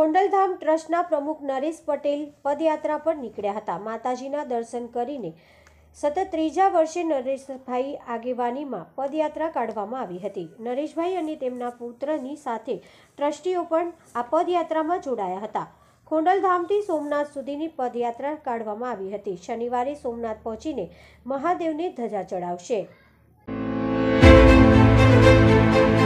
ખોડલધામ ટ્રસ્ટના પ્રમુખ નરેશ પટેલ પદયાત્રા પર નીકળ્યા હતા। માતાજીના દર્શન કરીને સતત ત્રીજા વર્ષે નરેશભાઈ આગેવાનીમાં પદયાત્રા કાઢવામાં આવી હતી। નરેશભાઈ અને તેમના પુત્રની સાથે ટ્રસ્ટીઓ પણ આ પદયાત્રામાં જોડાયા હતા। ખોડલધામથી સોમનાથ સુધીની પદયાત્રા કાઢવામાં આવી હતી। શનિવારે સોમનાથ પહોંચીને મહાદેવને ધજા ચડાવશે।